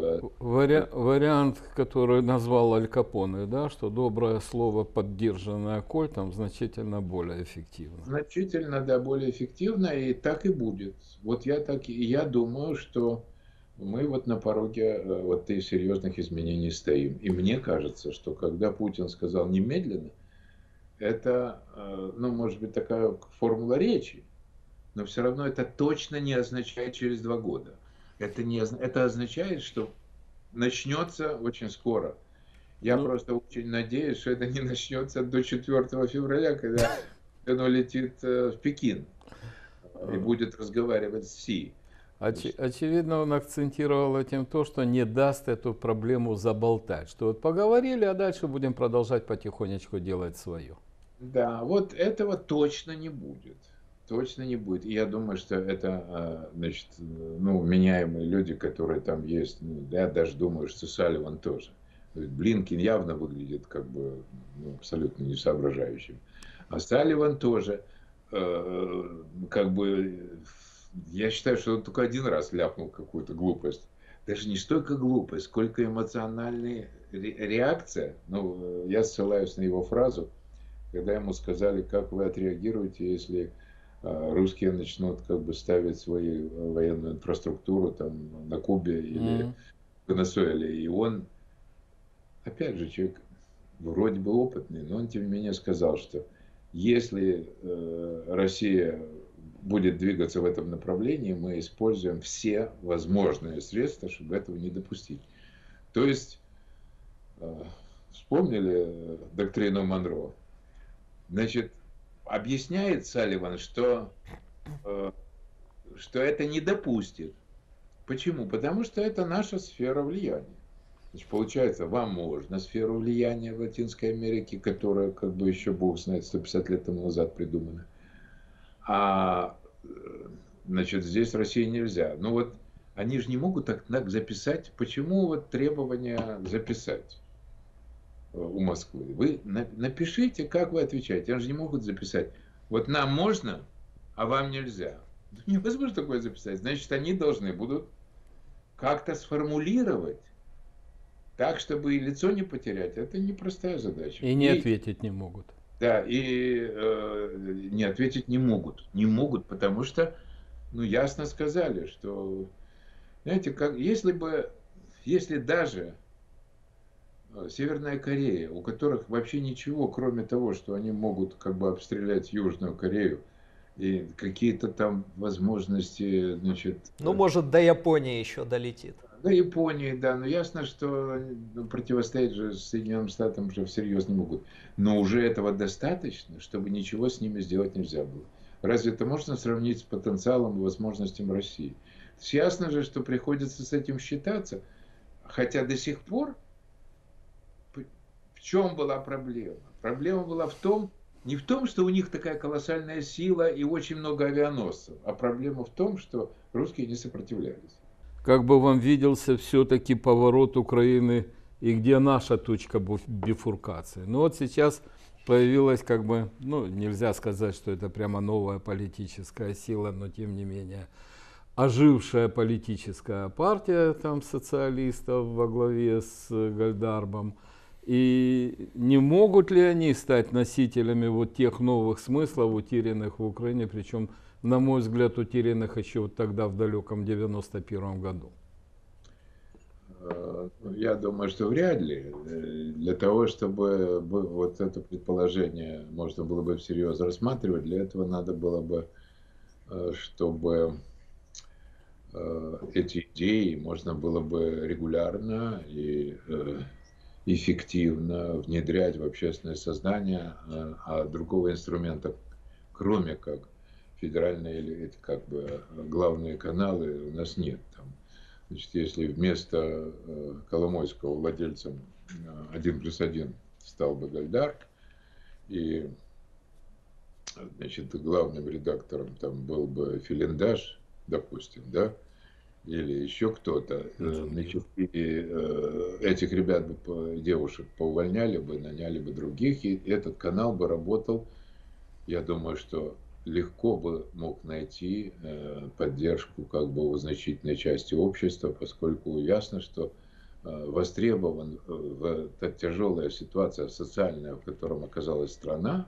вариант, который назвал Аль Капоне, да, что доброе слово, поддержанное кольтом, значительно более эффективно. Значительно, да, более эффективно, и так и будет. Вот я думаю, что мы вот на пороге вот этих серьезных изменений стоим. И мне кажется, что когда Путин сказал немедленно, это, может быть, такая формула речи, но все равно это точно не означает через 2 года. Это означает, что начнется очень скоро. Я просто очень надеюсь, что это не начнется до 4 февраля, когда оно летит в Пекин и будет разговаривать с Си. Очевидно, он акцентировал этим то, что не даст эту проблему заболтать. Что вот поговорили, а дальше будем продолжать потихонечку делать свое. Да, вот этого точно не будет. Точно не будет. И я думаю, что это, значит, ну, меняемые люди, которые там есть. Ну, я даже думаю, что Салливан тоже. То есть Блинкин явно выглядит как бы ну, абсолютно несоображающим. А Салливан тоже, как бы, я считаю, что он только один раз ляпнул какую-то глупость. Даже не столько глупость, сколько эмоциональная реакция. Ну, я ссылаюсь на его фразу, когда ему сказали, как вы отреагируете, если русские начнут как бы ставить свою военную инфраструктуру там на Кубе или в Венесуэле. И он, опять же, человек вроде бы опытный, но он тем не менее сказал, что если Россия будет двигаться в этом направлении, мы используем все возможные средства, чтобы этого не допустить. То есть, вспомнили доктрину Монро? Значит, объясняет Салливан, что это не допустит. Почему? Потому что это наша сфера влияния. Значит, получается, вам можно сферу влияния в Латинской Америке, которая, как бы еще Бог знает, 150 лет тому назад придумана. А, значит, здесь России нельзя. Ну вот, они же не могут так записать. Почему вот требование записать у Москвы? Вы напишите, как вы отвечаете. Они же не могут записать. Вот нам можно, а вам нельзя. Невозможно такое записать. Значит, они должны будут как-то сформулировать так, чтобы и лицо не потерять. Это непростая задача. И не ответить не могут. Да, и не ответить не могут. Не могут, потому что, ну, ясно сказали, что, знаете, как, если даже Северная Корея, у которых вообще ничего, кроме того, что они могут как бы обстрелять Южную Корею, и какие-то там возможности, значит... Ну, может, до Японии еще долетит. До Японии, да, но ясно, что противостоять же Соединенным Штатам уже всерьез не могут. Но уже этого достаточно, чтобы ничего с ними сделать нельзя было. Разве это можно сравнить с потенциалом и возможностями России? То есть ясно же, что приходится с этим считаться. Хотя до сих пор в чем была проблема? Проблема была не в том, что у них такая колоссальная сила и очень много авианосцев, а проблема в том, что русские не сопротивлялись. Как бы вам виделся все-таки поворот Украины и где наша точка бифуркации? Ну вот сейчас появилась как бы, ну нельзя сказать, что это прямо новая политическая сила, но тем не менее ожившая политическая партия там социалистов во главе с Гальдарбом. И не могут ли они стать носителями вот тех новых смыслов, утерянных в Украине, причем, на мой взгляд, утерянных еще вот тогда в далеком 91 году? Я думаю, что вряд ли. Для того, чтобы вот это предположение можно было бы всерьез рассматривать, для этого надо было бы, чтобы эти идеи можно было бы регулярно и эффективно внедрять в общественное сознание, а другого инструмента, кроме как федеральные или как бы главные каналы, у нас нет. Там, значит, если вместо Коломойского владельцем 1+1 стал бы Гальдар, и значит, главным редактором там был бы Филиндаш, допустим, да, или еще кто-то, этих ребят, девушек поувольняли бы, наняли бы других, и этот канал бы работал, я думаю, что легко бы мог найти поддержку как бы у значительной части общества, поскольку ясно, что востребован в тяжелая ситуация социальная, в котором оказалась страна,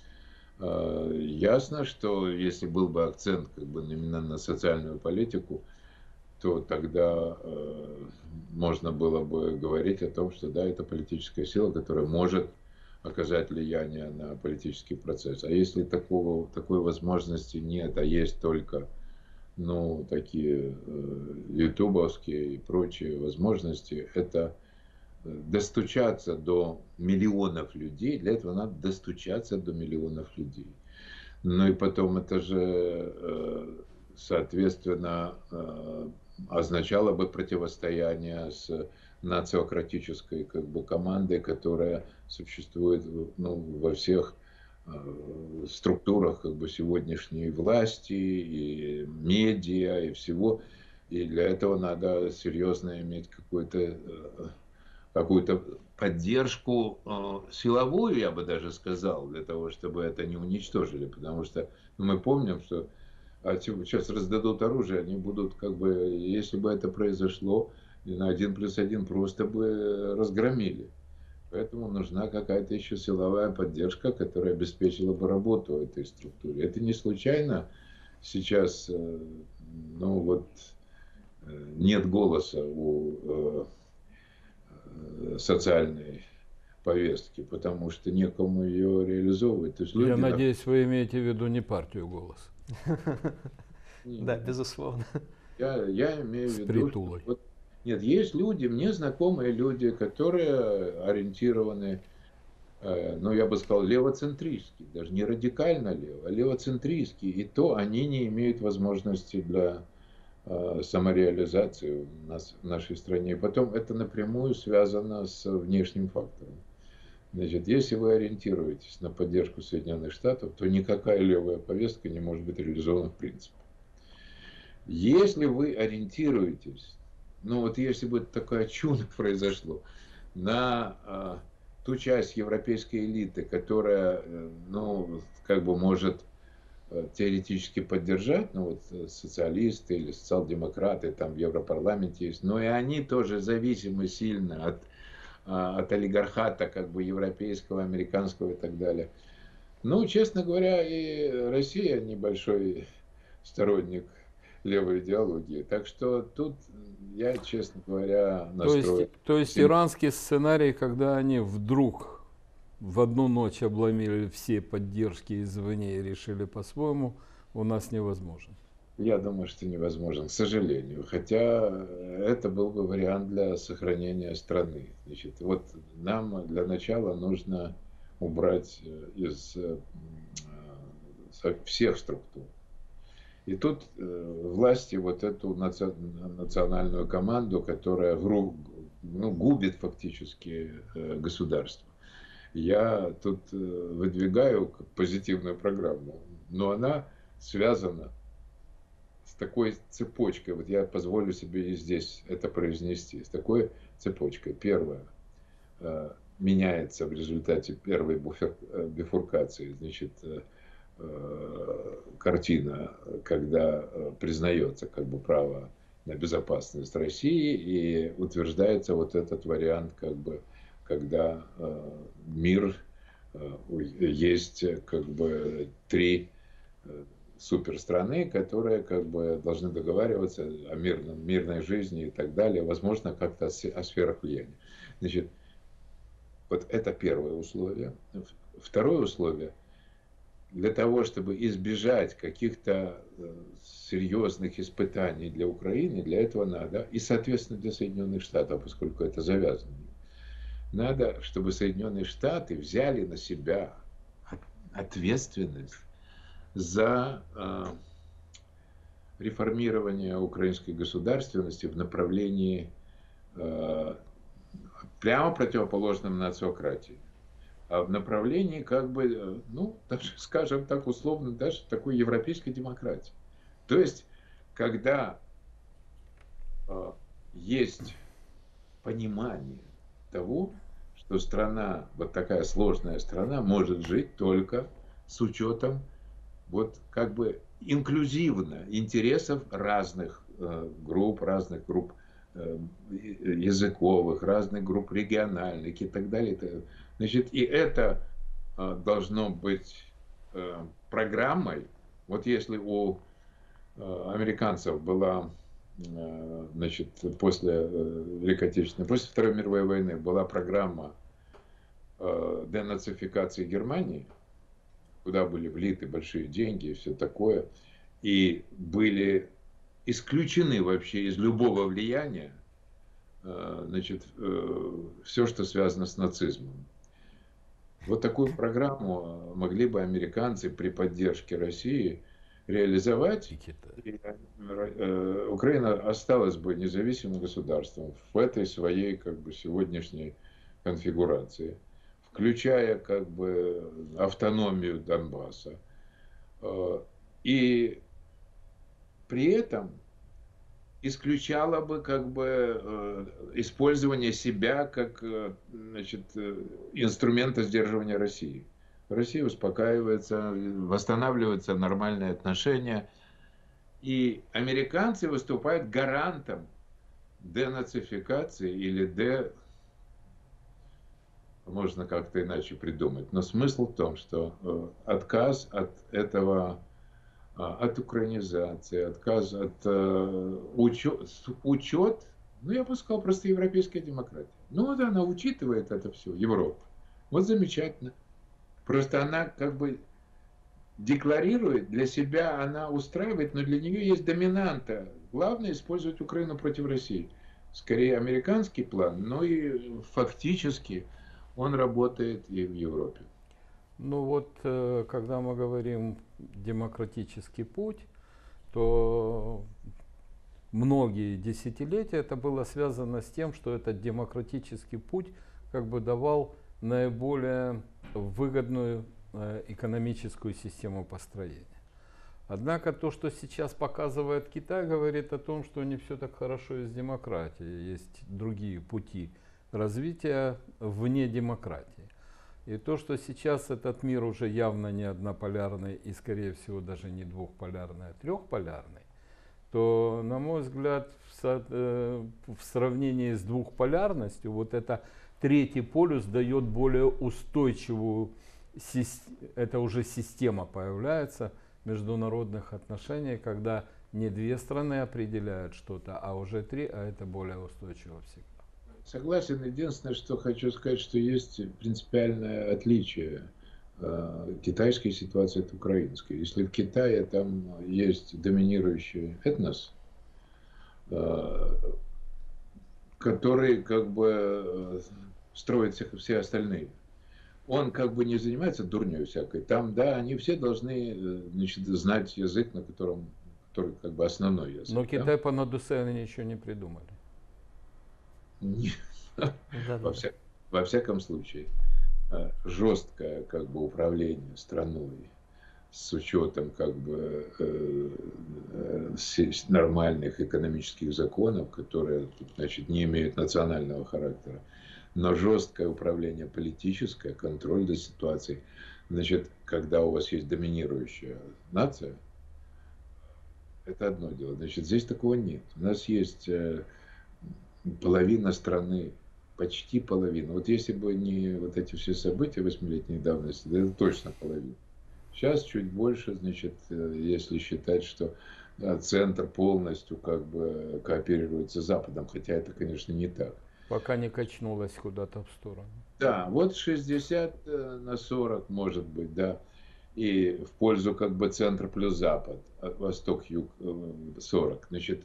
ясно, что если был бы акцент как бы именно на социальную политику, то тогда можно было бы говорить о том, что да, это политическая сила, которая может оказать влияние на политический процесс. А если такой возможности нет, а есть только ну, такие ютубовские и прочие возможности, это достучаться до миллионов людей. Для этого надо достучаться до миллионов людей. Ну и потом это же соответственно, означало бы противостояние с нациократической как бы командой, которая существует, ну, во всех структурах как бы сегодняшней власти и медиа и всего. И для этого надо серьезно иметь какую-то поддержку силовую, я бы даже сказал, для того, чтобы это не уничтожили. Потому что мы помним, что сейчас раздадут оружие, они будут как бы, если бы это произошло, на 1+1 просто бы разгромили. Поэтому нужна какая-то еще силовая поддержка, которая обеспечила бы работу этой структуре. Это не случайно сейчас, ну вот, нет голоса у социальной повестки, потому что некому ее реализовывать. То есть люди, Я надеюсь, вы имеете в виду не партию «Голос». Да, безусловно. Я имею в виду, притулой. вот, нет, есть люди, мне знакомые люди, которые ориентированы, ну, я бы сказал, левоцентристски, даже не радикально лево, а левоцентристски, и то они не имеют возможности для самореализации в нашей стране. И потом это напрямую связано с внешним фактором. Значит, если вы ориентируетесь на поддержку Соединенных Штатов, то никакая левая повестка не может быть реализована в принципе. Если вы ориентируетесь, ну вот если бы такое чудо произошло, на ту часть европейской элиты, которая, ну, как бы может теоретически поддержать, ну вот социалисты или социал-демократы там в Европарламенте есть, но и они тоже зависимы сильно от олигархата как бы европейского, американского и так далее. Ну, честно говоря, и Россия небольшой сторонник левой идеологии. Так что тут я, честно говоря, настроен. То есть иранский сценарий, когда они вдруг в одну ночь обломили все поддержки извне и решили по-своему, у нас невозможен. Я думаю, что невозможен, к сожалению. Хотя это был бы вариант для сохранения страны. Значит, вот нам для начала нужно убрать из всех структур. И тут власти вот эту национальную команду, которая губит фактически государство. Я тут выдвигаю позитивную программу, но она связана с такой цепочкой. Вот я позволю себе и здесь это произнести. С такой цепочкой. Первое. Меняется в результате первой бифуркации, значит, картина, когда признается как бы право на безопасность России и утверждается вот этот вариант, как бы, когда мир есть как бы три суперстраны, которые как бы должны договариваться о мирной жизни и так далее, возможно, как-то о сферах влияния. Значит, вот это первое условие. Второе условие. Для того, чтобы избежать каких-то серьезных испытаний для Украины, для этого надо, и, соответственно, для Соединенных Штатов, поскольку это завязано, надо, чтобы Соединенные Штаты взяли на себя ответственность за реформирование украинской государственности в направлении прямо противоположном нациократии, а в направлении, как бы, ну, даже, скажем так, условно, даже такой европейской демократии. То есть, когда есть понимание того, что страна, вот такая сложная страна, может жить только с учетом вот как бы инклюзивно интересов разных групп языковых, разных групп региональных и так далее. Значит, и это должно быть программой. Вот если у американцев была, значит, после Великой Отечественной, после Второй мировой войны была программа денацификации Германии, куда были влиты большие деньги и все такое, и были исключены вообще из любого влияния, значит, все, что связано с нацизмом. Вот такую программу могли бы американцы при поддержке России реализовать, И Китай. и, Украина осталась бы независимым государством в этой своей как бы сегодняшней конфигурации, включая как бы автономию Донбасса. И при этом исключала бы как бы использование себя как значит, инструмента сдерживания России. Россия успокаивается, восстанавливаются нормальные отношения. И американцы выступают гарантом денацификации или можно как-то иначе придумать. Но смысл в том, что отказ от этого, от украинизации, отказ от учет, ну я бы сказал, просто европейская демократия. Ну вот она учитывает это все, Европа. Вот замечательно. Просто она как бы декларирует, для себя она устраивает, но для нее есть доминанта. Главное использовать Украину против России. Скорее американский план, но и фактически он работает и в Европе. Ну вот, когда мы говорим демократический путь, то многие десятилетия это было связано с тем, что этот демократический путь как бы давал наиболее выгодную экономическую систему построения. Однако то, что сейчас показывает Китай, говорит о том, что не все так хорошо и с демократией. Есть другие пути развития вне демократии. И то, что сейчас этот мир уже явно не однополярный и, скорее всего, даже не двухполярный, а трехполярный, то, на мой взгляд, в сравнении с двухполярностью, вот это третий полюс дает более устойчивую, это уже система появляется международных отношений, когда не две страны определяют что-то, а уже три, а это более устойчиво всегда. Согласен. Единственное, что хочу сказать, что есть принципиальное отличие китайской ситуации от украинской. Если в Китае там есть доминирующий этнос, который как бы строит все остальные, он как бы не занимается дурней всякой. Там, да, они все должны, значит, знать язык, который как бы основной язык. Но Китай по Надусену ничего не придумали. Во всяком случае, жесткое как бы управление страной с учетом как бы нормальных экономических законов, которые, значит, не имеют национального характера, но жесткое управление политическое, контроль за ситуацией, значит, когда у вас есть доминирующая нация, это одно дело. Значит, здесь такого нет. У нас есть половина страны, почти половина. Вот если бы не вот эти все события 8-летней давности, это точно половина. Сейчас чуть больше, значит, если считать, что центр полностью как бы кооперирует с Западом, хотя это, конечно, не так. Пока не качнулась куда-то в сторону. Да, вот 60/40 может быть, да. И в пользу как бы центр плюс Запад, Восток-Юг 40. Значит,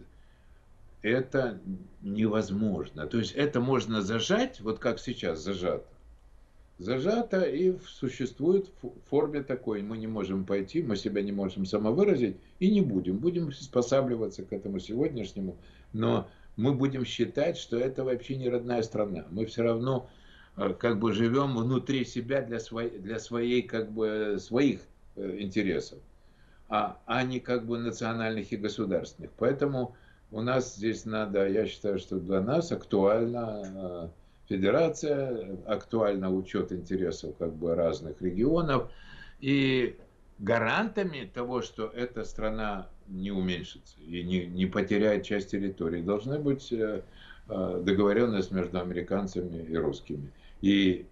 это невозможно. То есть это можно зажать, вот как сейчас зажато. Зажато и существует в форме такой. Мы не можем пойти, мы себя не можем самовыразить и не будем. Будем приспосабливаться к этому сегодняшнему. Но мы будем считать, что это вообще не родная страна. Мы все равно как бы живем внутри себя для своей, как бы, своих интересов, а не как бы национальных и государственных. Поэтому у нас здесь надо, я считаю, что для нас актуальна федерация, актуально учет интересов как бы разных регионов. И гарантами того, что эта страна не уменьшится и не потеряет часть территории, должна быть договоренность между американцами и русскими. И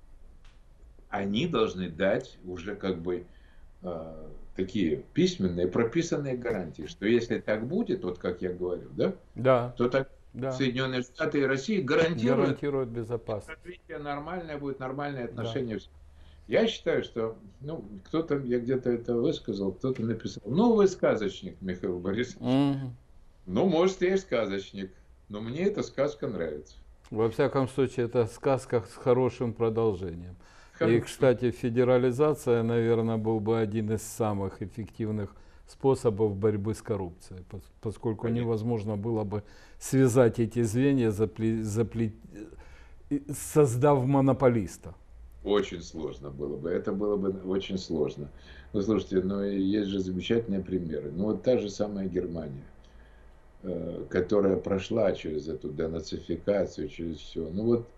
они должны дать уже как бы такие письменные, прописанные гарантии, что если так будет, вот как я говорю, да, то так Соединенные Штаты и Россия гарантируют безопасность. Развитие нормальное будет, нормальные отношения. Да. Я считаю, что, ну, кто-то, я где-то это высказал, кто-то написал, ну, вы сказочник, Михаил Борисович. Ну, может, я и сказочник, но мне эта сказка нравится. Во всяком случае, это сказка с хорошим продолжением. И, кстати, федерализация, наверное, был бы один из самых эффективных способов борьбы с коррупцией, поскольку Конечно. невозможно было бы связать эти звенья, создав монополиста. Очень сложно было бы. Это было бы очень сложно. Ну, слушайте, ну есть же замечательные примеры. Ну, вот та же самая Германия, которая прошла через эту денацификацию, через все. Ну вот,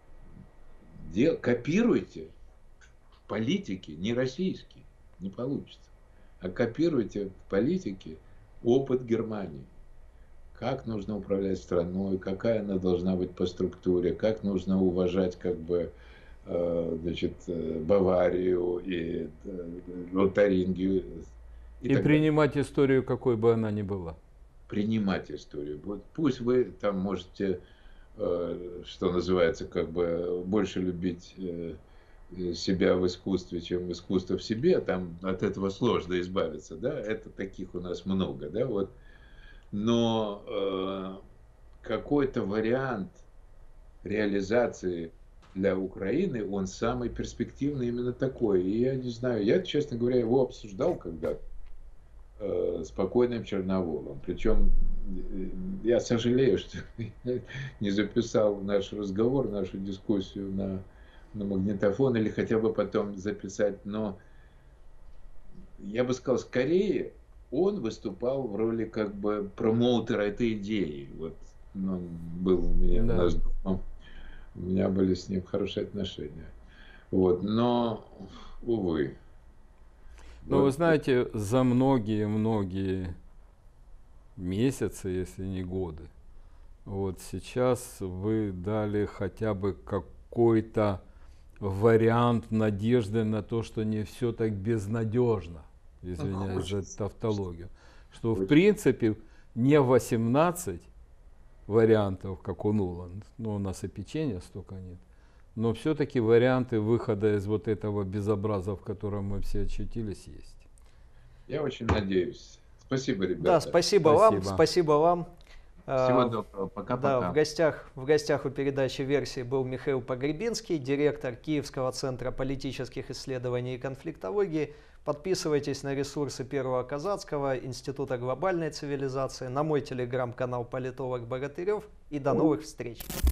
копируйте политики, не российские, не получится. А копируйте в политике опыт Германии. Как нужно управлять страной, какая она должна быть по структуре, как нужно уважать как бы значит, Баварию и Лотарингию. И принимать историю, какой бы она ни была. Принимать историю. Вот пусть вы там можете, что называется, как бы больше любить себя в искусстве, чем искусство в себе, там от этого сложно избавиться, да, это таких у нас много, да, вот. Но какой-то вариант реализации для Украины, он самый перспективный именно такой. И я не знаю, я, честно говоря, его обсуждал когда-то с покойным Черноволом. Причем я сожалею, что не записал наш разговор, нашу дискуссию на магнитофон или хотя бы потом записать. Но я бы сказал, скорее он выступал в роли как бы промоутера этой идеи. Вот он был у меня у нас дома. У меня были с ним хорошие отношения. Вот, но, увы. Но вы знаете, за многие-многие месяцы, если не годы, вот сейчас вы дали хотя бы какой-то вариант надежды на то, что не все так безнадежно, извиняюсь за тавтологию, что в принципе не 18 вариантов, как у Нуланд, но у нас и печенья столько нет, но все-таки варианты выхода из вот этого безобраза, в котором мы все очутились, есть. Я очень надеюсь. Спасибо, ребята. Да, спасибо вам. Спасибо вам. Всего доброго. Пока-пока. Да, в гостях у передачи «Версии» был Михаил Погребинский, директор Киевского центра политических исследований и конфликтологии. Подписывайтесь на ресурсы Первого Казацкого, Института глобальной цивилизации, на мой телеграм-канал «Политолог Богатырев» и до новых встреч.